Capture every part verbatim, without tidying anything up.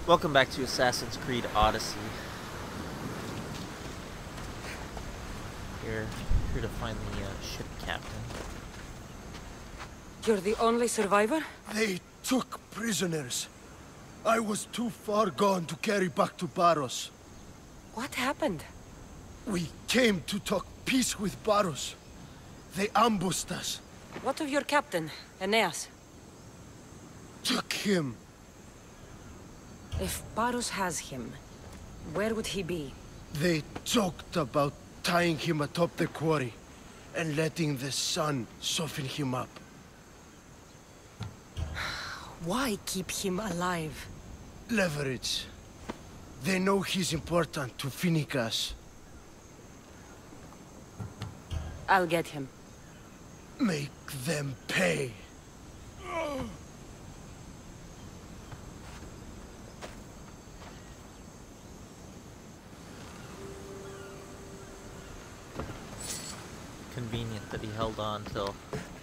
Welcome back to Assassin's Creed Odyssey. Here, here to find the uh, ship captain. You're the only survivor? They took prisoners. I was too far gone to carry back to Baros. What happened? We came to talk peace with Baros. They ambushed us. What of your captain, Aeneas? Took him. If Baros has him, where would he be? They joked about tying him atop the quarry and letting the sun soften him up. Why keep him alive? Leverage. They know he's important to Finicus. I'll get him. Make them pay. Convenient that he held on till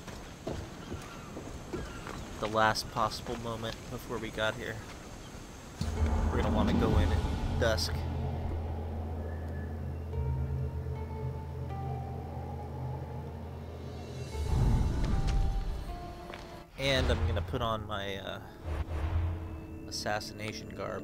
the last possible moment before we got here. We're gonna want to go in at dusk. And I'm gonna put on my uh, assassination garb.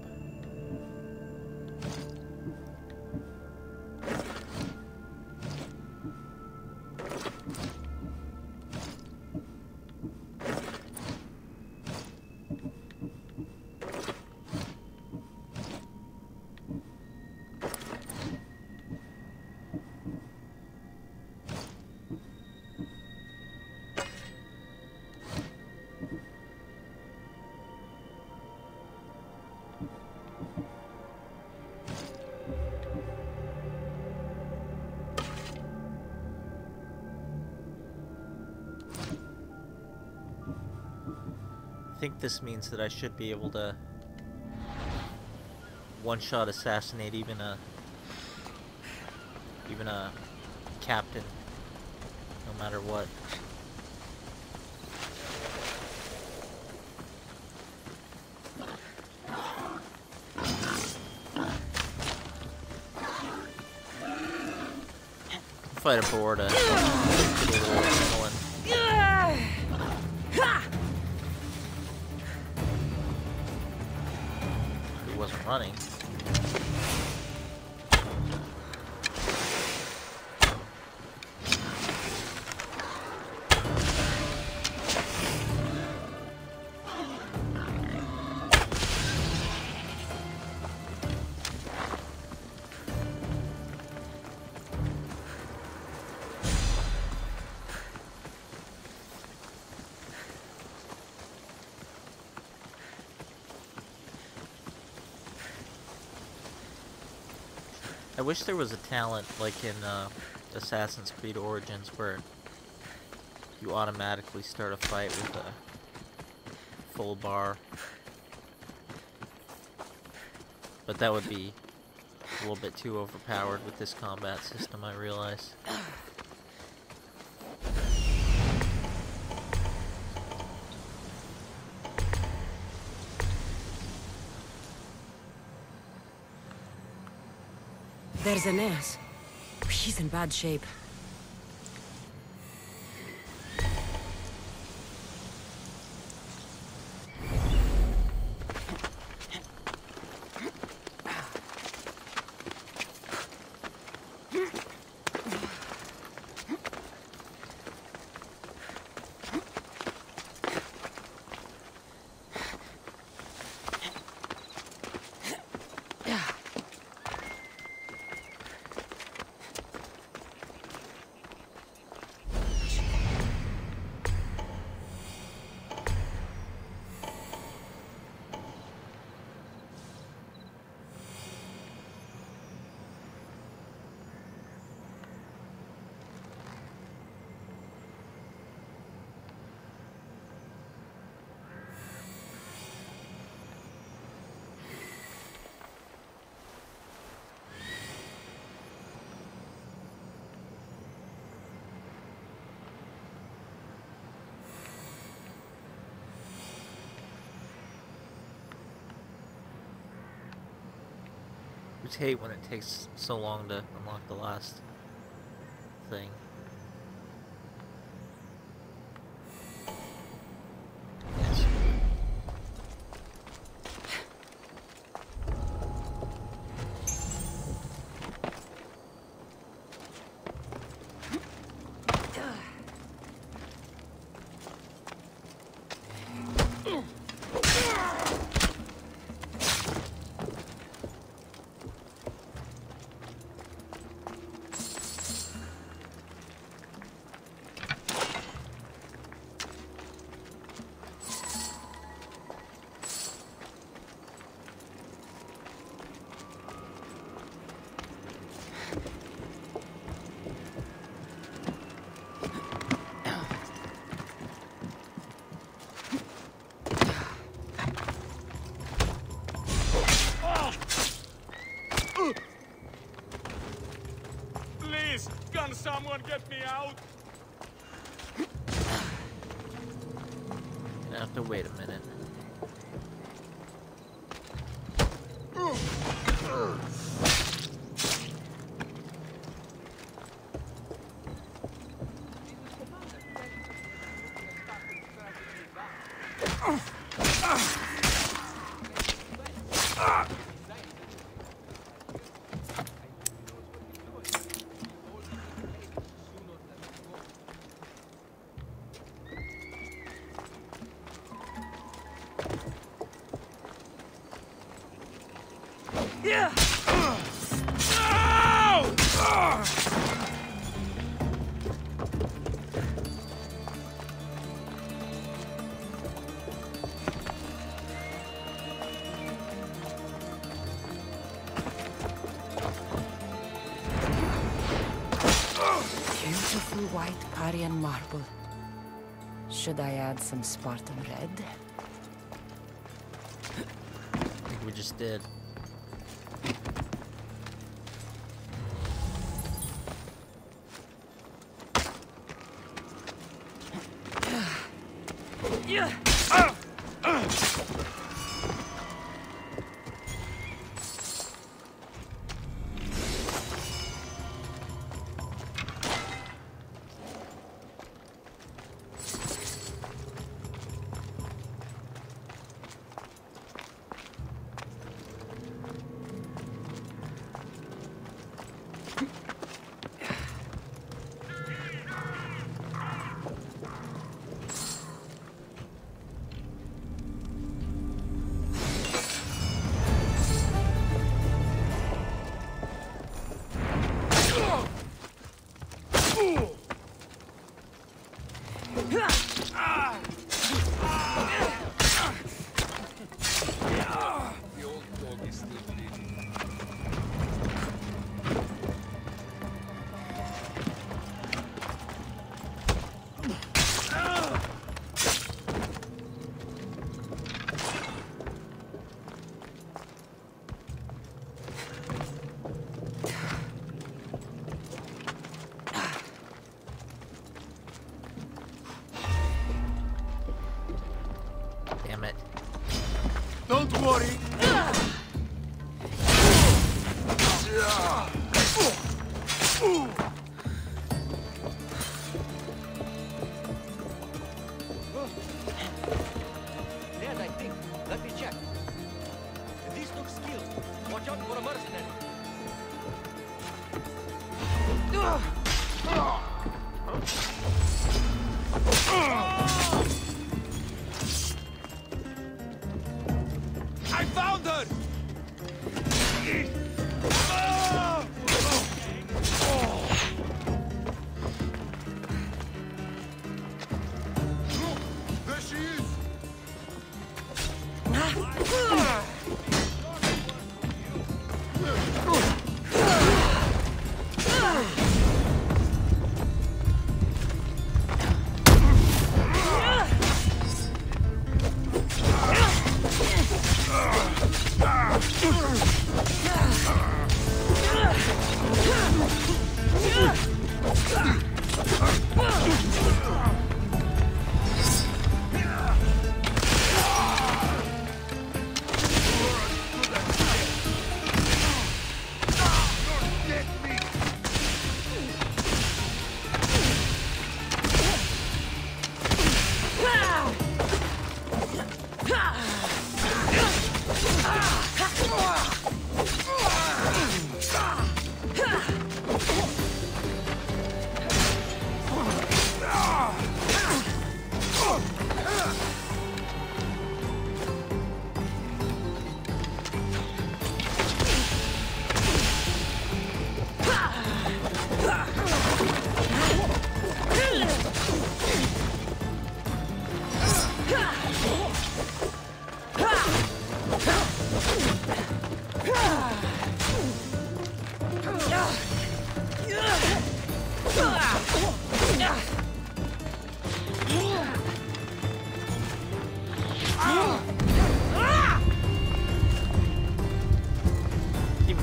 I think this means that I should be able to one-shot assassinate even a even a captain, no matter what. Fight aboard a wasn't running. I wish there was a talent like in uh, Assassin's Creed Origins where you automatically start a fight with a full bar. But that would be a little bit too overpowered with this combat system, I realize. There's Aeneas. He's in bad shape. Just hate when it takes so long to unlock the last thing. Yes. Can someone get me out? I have to wait a minute. Yeah. Beautiful white Parian marble. Should I add some Spartan red? I think we just did. Yeah. Damn it. Don't worry. Dead, I think. Let me check. These look skilled. Watch out for a mercenary. I found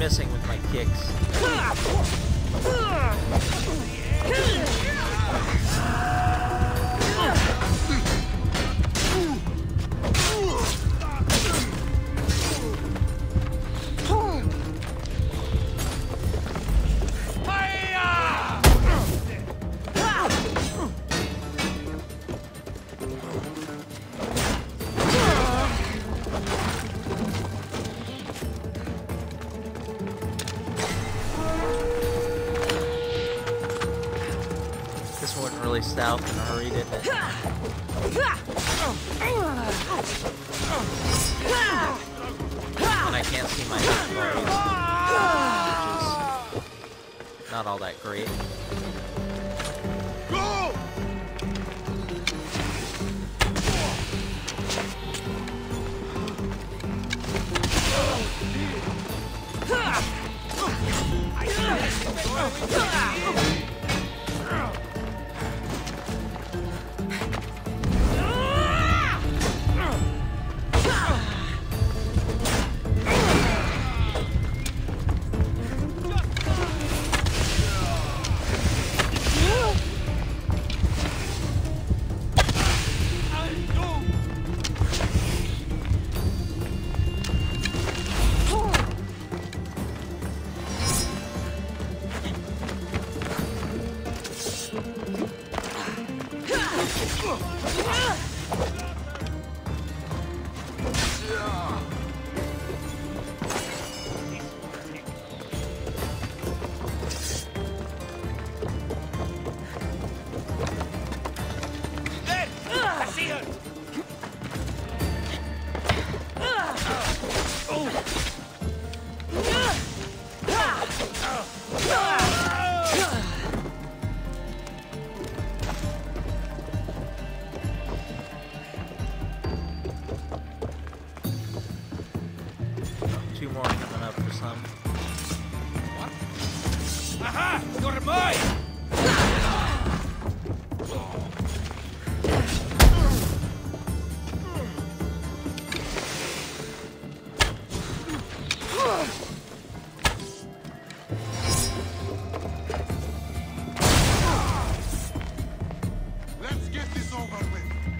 missing with my kicks. South in a hurry, didn't it? And I can't see my hit bars, which is not all that great. Two more coming up for some. What? Aha! You're mine! Let's get this over with.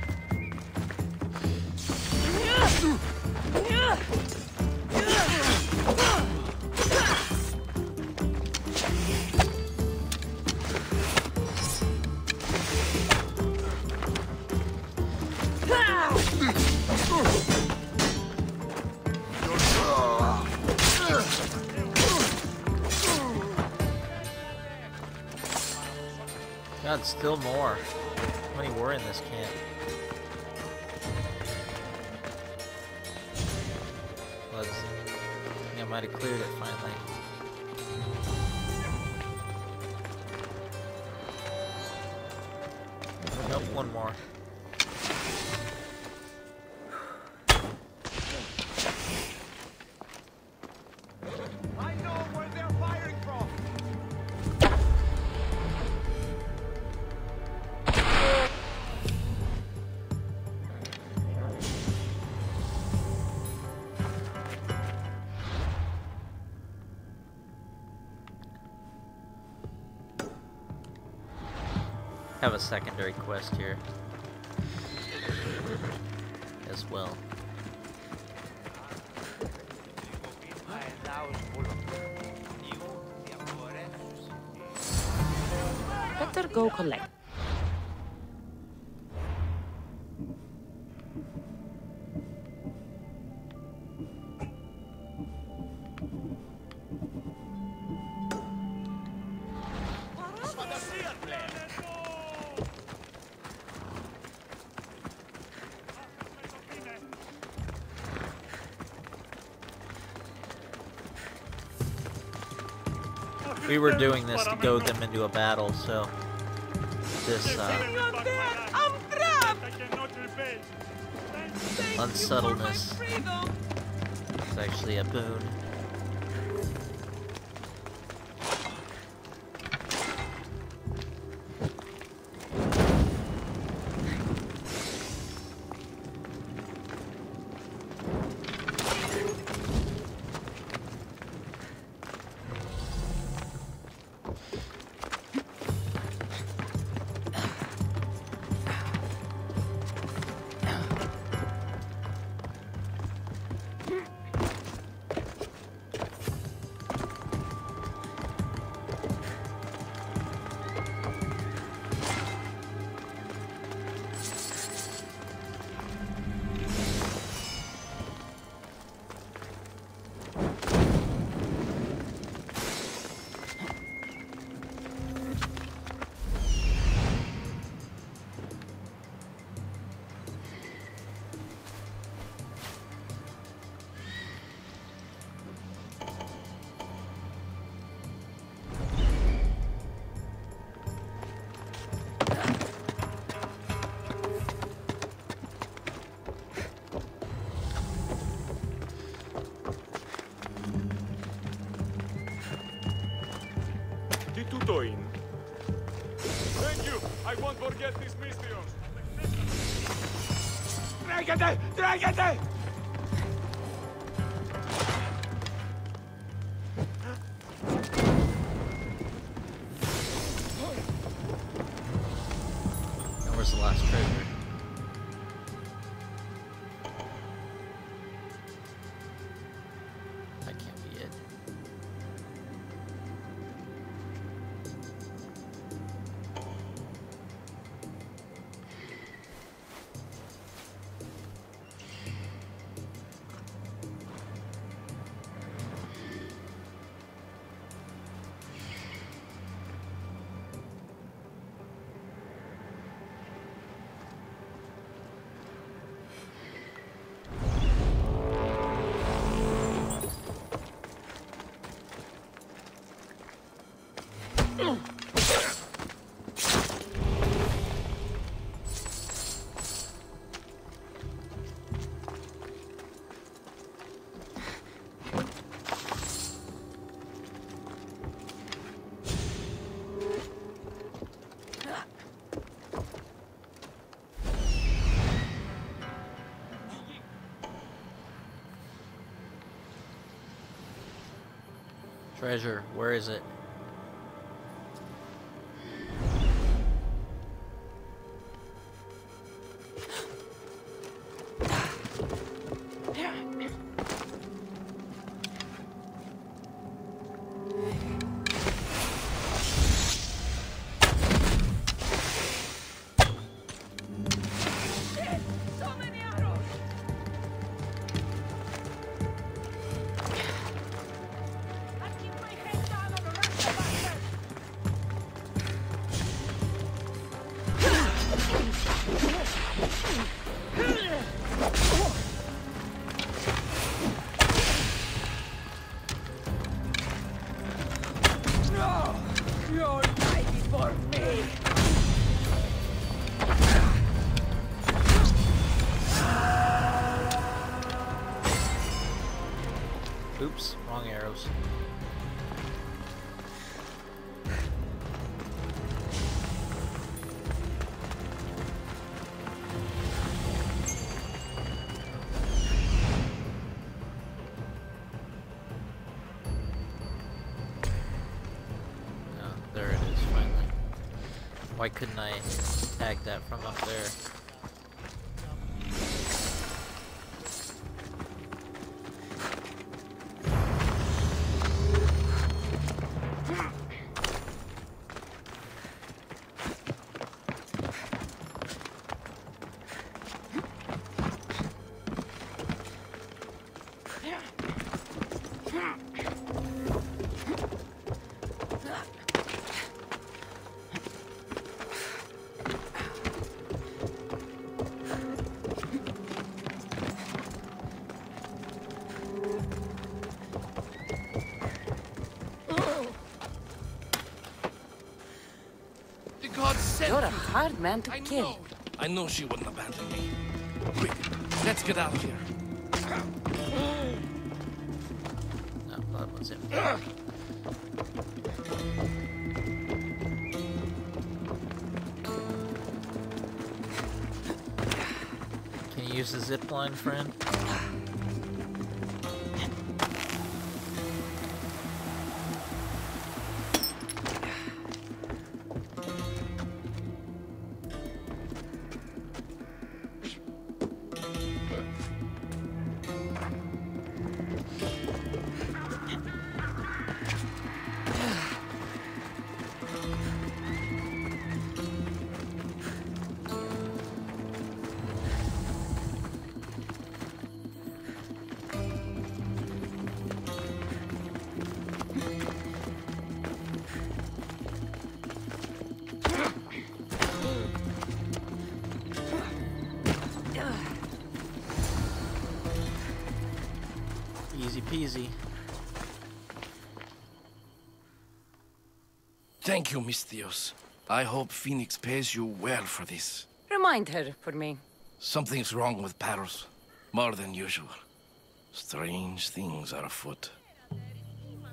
God, still more. How many were in this camp? Was I think I might have cleared it finally. Nope, one more. I know where they're firing from. Have a secondary quest here as well. Better go collect. We were doing this to goad them into a battle, so this uh, unsettledness is actually a boon. I won't forget these mysteries. Tráigate! Tráigate! And where's the last treasure? That can't be it. Treasure, where is it? Oops, wrong arrows. Oh, there it is, finally. Why couldn't I tag that from up there? You're a hard man to kill. I know she wouldn't abandon me. Quick, let's get out of here. No, that was it. Can you use the zip line, friend? Easy peasy. Thank you, Miss Theos. I hope Phoenix pays you well for this. Remind her for me. Something's wrong with Paros. More than usual. Strange things are afoot.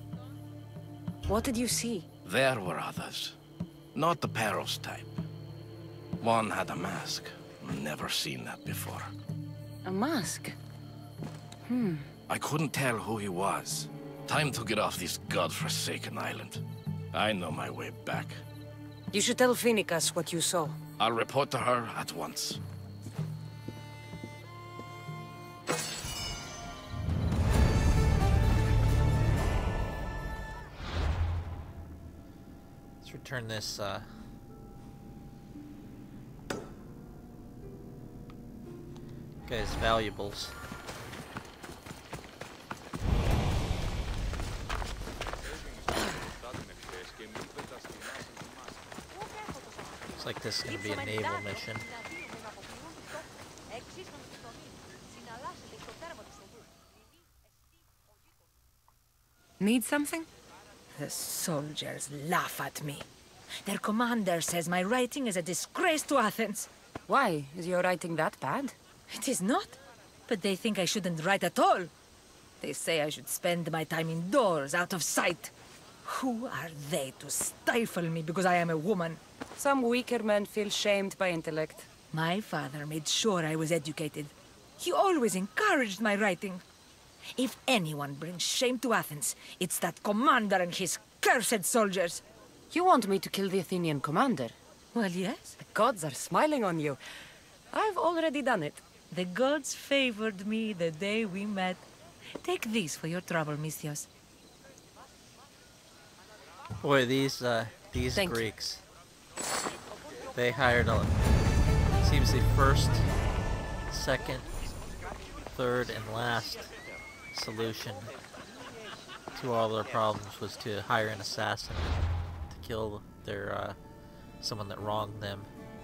What did you see? There were others. Not the Paros type. One had a mask. Never seen that before. A mask? I couldn't tell who he was. Time to get off this godforsaken island. I know my way back. You should tell Finicus what you saw. I'll report to her at once. Let's return this, uh... guy's valuables. Looks like this is going to be a naval mission. Need something? The soldiers laugh at me. Their commander says my writing is a disgrace to Athens. Why? Is your writing that bad? It is not. But they think I shouldn't write at all. They say I should spend my time indoors, out of sight. Who are they to stifle me because I am a woman? Some weaker men feel shamed by intellect. My father made sure I was educated. He always encouraged my writing. If anyone brings shame to Athens, it's that commander and his cursed soldiers. You want me to kill the Athenian commander? Well, yes. The gods are smiling on you. I've already done it. The gods favored me the day we met. Take these for your trouble, Misthios. Boy, these, uh, these Thank Greeks. They hired a... Seems the first, second, third, and last solution to all their problems was to hire an assassin to kill their, uh, someone that wronged them.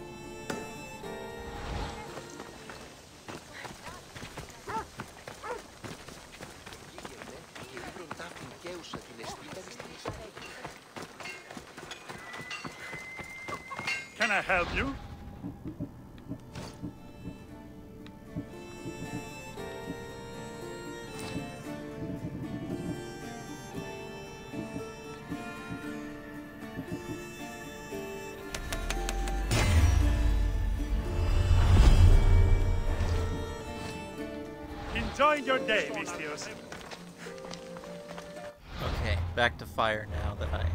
Can I help you? Enjoy your day, Misthios. Okay, back to fire now that I...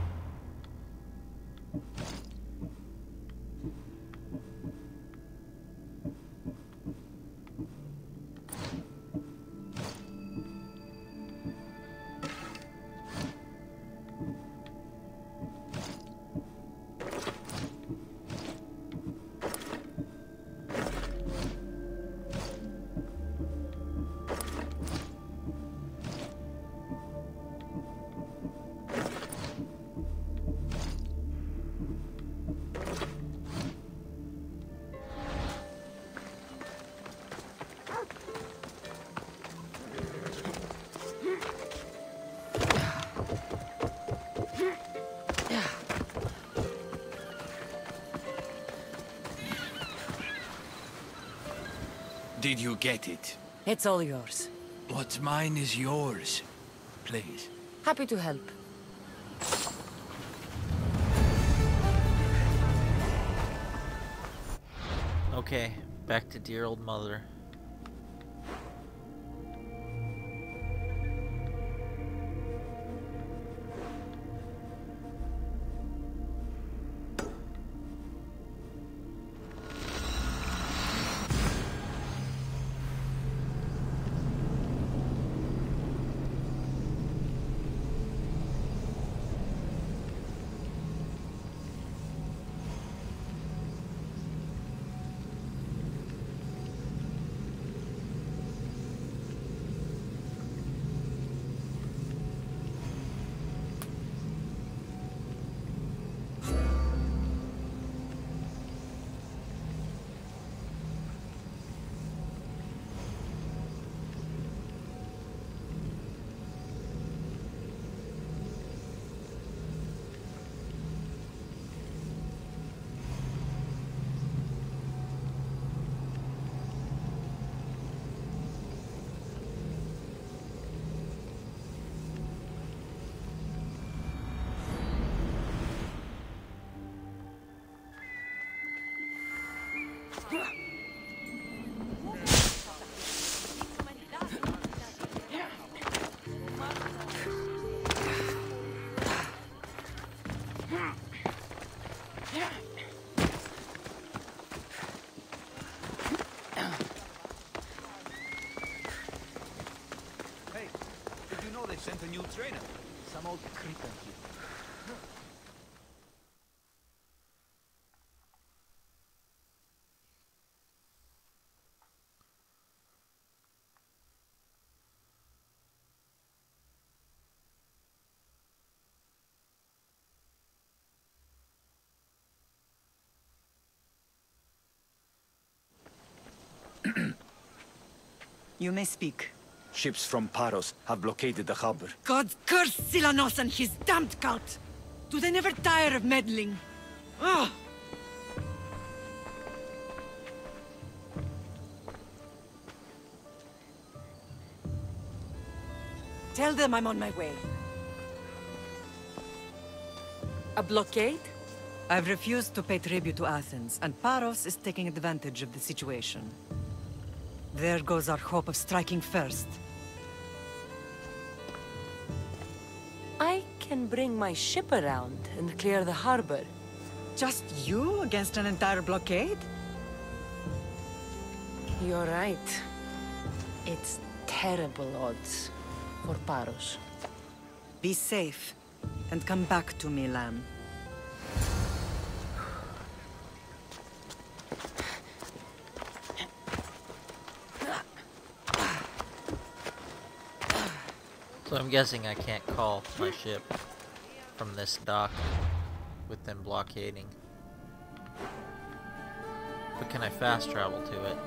Did you get it? It's all yours. What's mine is yours. Please. Happy to help. Okay, back to dear old mother. Hey, did you know they sent a new trainer? Some old creep like you. You may speak. Ships from Paros have blockaded the harbor. God curse Silanos and his damned cult! Do they never tire of meddling? Ugh! Tell them I'm on my way. A blockade? I've refused to pay tribute to Athens, and Paros is taking advantage of the situation. There goes our hope of striking first. I can bring my ship around and clear the harbor. Just you against an entire blockade? You're right. It's terrible odds for Paros. Be safe, and come back to me, lamb. So I'm guessing I can't call my ship from this dock with them blockading. But can I fast travel to it?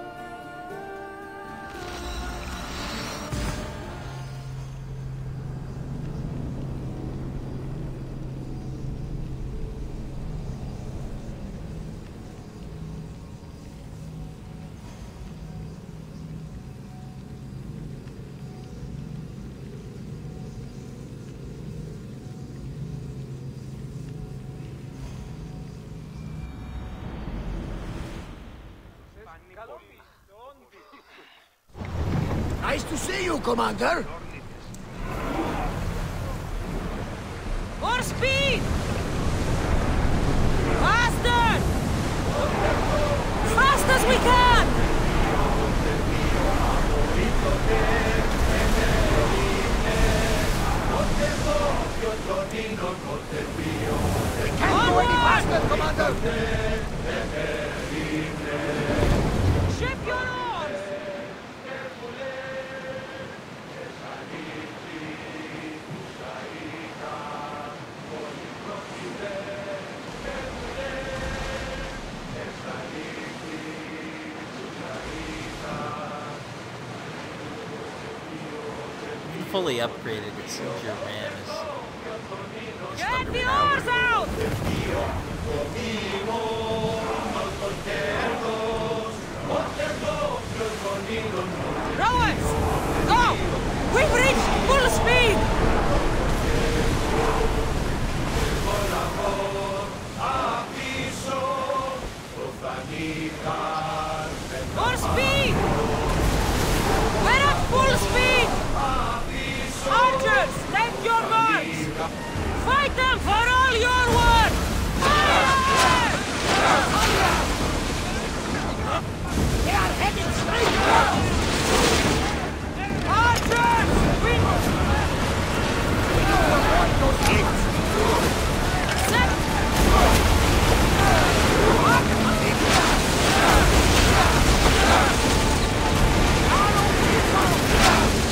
Nice to see you, Commander. More speed! Faster! Fast as we can! Can't go any faster, Commander. Ship your oars! Fully upgraded, it seems your ram is, is Get the underpowered. oars out! Rowers! Go! We've reached full speed! More speed! We're at full speed! Archers, take your marks! Fight them for all you're worth! Fire! They are heading straight for us. Archers! We... We don't avoid those hits. Set... Arrow people!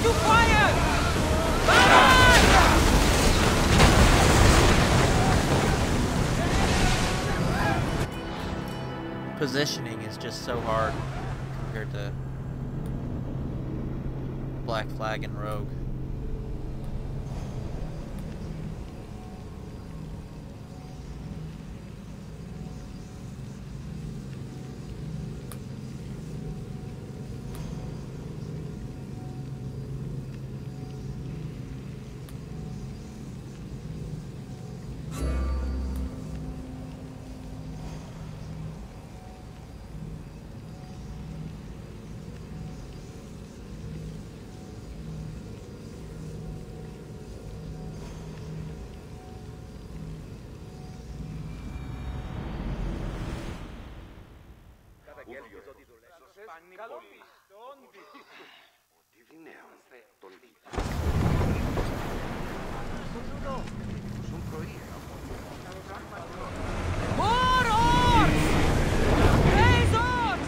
to fire! Fire! Positioning is just so hard compared to Black Flag and Rogue. More oars! Raise oars!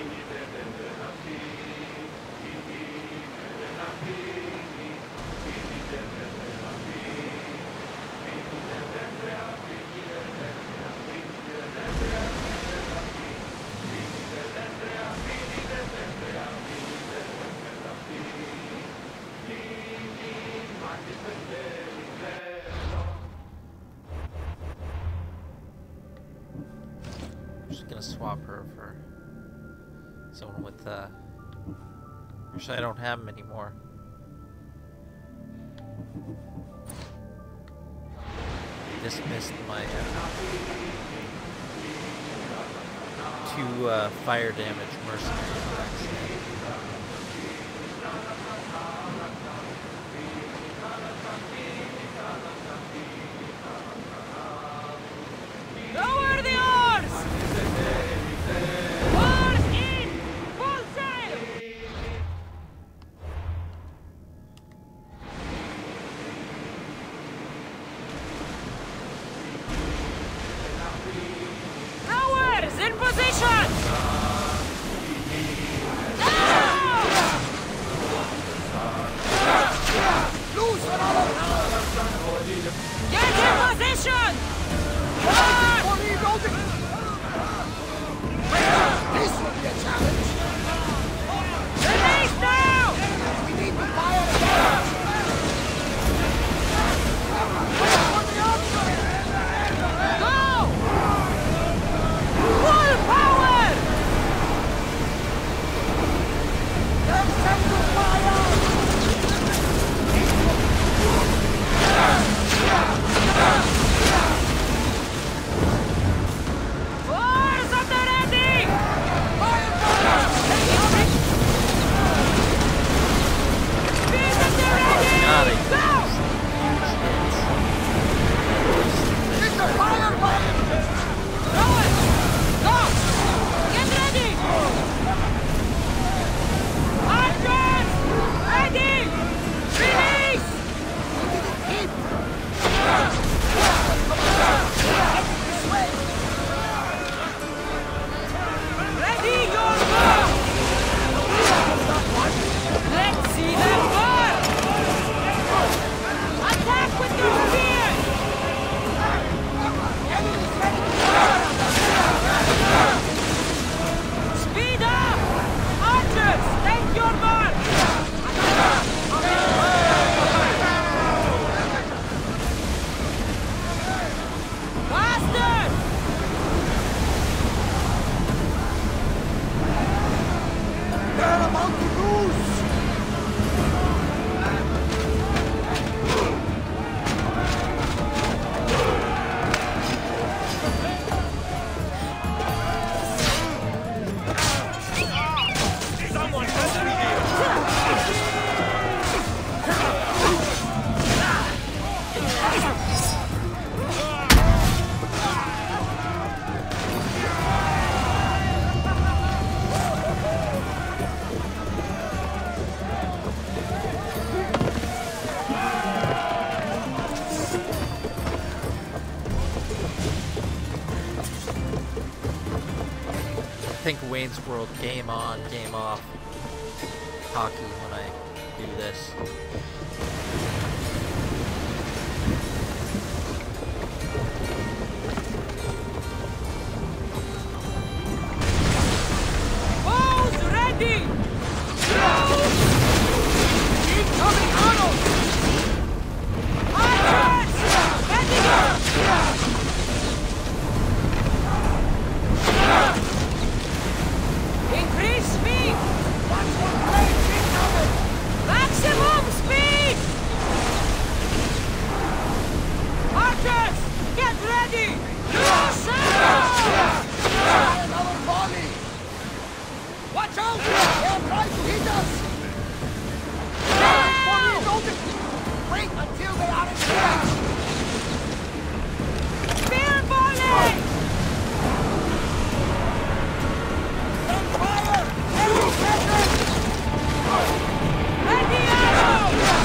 I'm just gonna swap her for someone with, uh... Actually, I don't have him anymore. Dismissed my, uh... two, uh, fire damage mercenaries by accident. Lower the oars! Oars in! Full sail! Rowers in position! Get in position! This will be a challenge! Release now! We need to fire again! Go! Full power! Them send to fire! Oars at the ready! Fire! Speed at the ready! God, I Go! It's a fire fire! Rowers! Go! Get ready! Archers! Ready! Release! Keep! Ready your bow! Let's see them burn! Attack with your spears! Speed up! Archers, take your mark! Faster! They're about to lose! I think Wayne's World game on, game off hockey when I do this. Bows ready! Incoming arrows! Archers! Ready! Increase speed! Maximum speed! Archers! Get ready! Another volley! Watch out! They're trying to hit us! Wait until they are in range! Spear volley! Then fire! Every second! Ready arrow!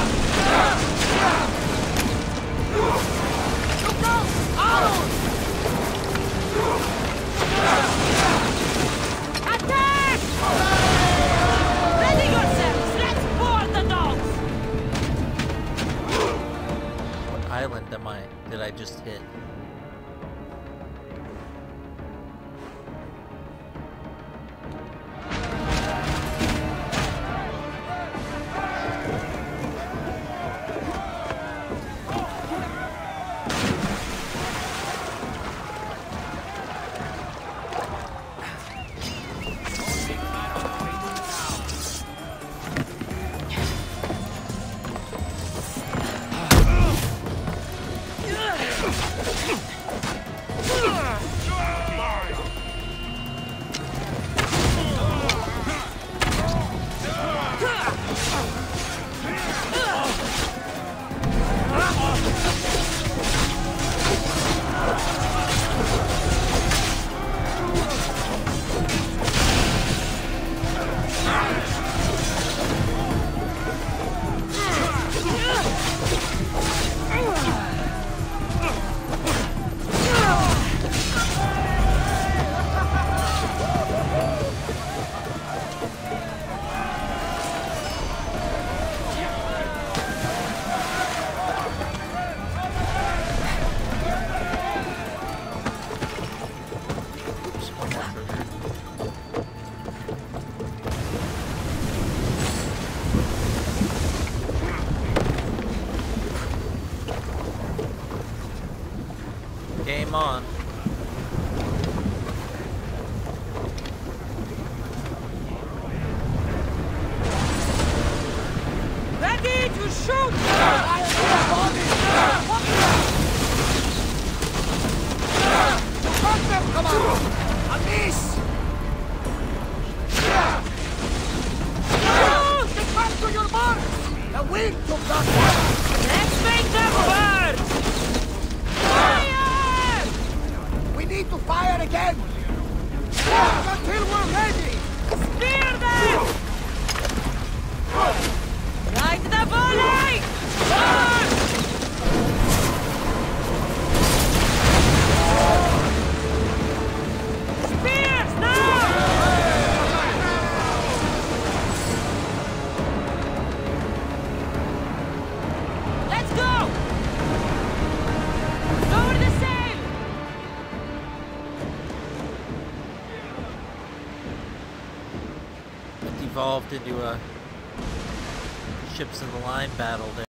Look out! Arrows! Attack! Ready yourselves! Let's board the dogs! What island am I? Did I just hit? Game on. Ready to shoot! Come on! A miss! Shoot! Get back to your mark! The wind took that one! Let's make them burn! Fire! We need to fire again! Walk until we're ready! Spear them! Right the volley! Burn! Spears now! Let's go! Lower the sail! It evolved into a ships in the line battle there.